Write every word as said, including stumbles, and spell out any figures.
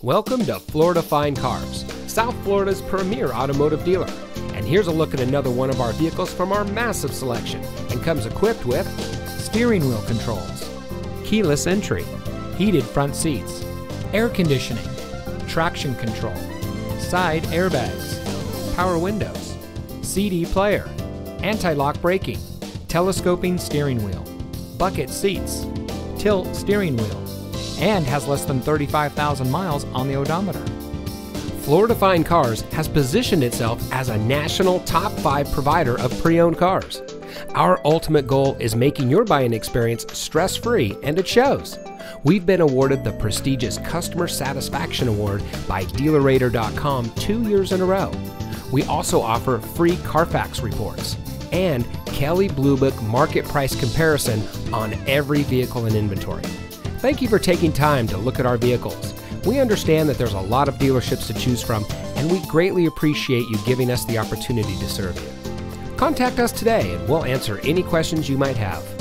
Welcome to Florida Fine Cars, South Florida's premier automotive dealer. And here's a look at another one of our vehicles from our massive selection, and comes equipped with steering wheel controls, keyless entry, heated front seats, air conditioning, traction control, side airbags, power windows, C D player, anti-lock braking, telescoping steering wheel, bucket seats, tilt steering wheel, and has less than thirty-five thousand miles on the odometer. Florida Fine Cars has positioned itself as a national top five provider of pre-owned cars. Our ultimate goal is making your buying experience stress-free, and it shows. We've been awarded the prestigious Customer Satisfaction Award by Dealer Rater dot com two years in a row. We also offer free Carfax reports and Kelley Blue Book market price comparison on every vehicle in inventory. Thank you for taking time to look at our vehicles. We understand that there's a lot of dealerships to choose from, and we greatly appreciate you giving us the opportunity to serve you. Contact us today and we'll answer any questions you might have.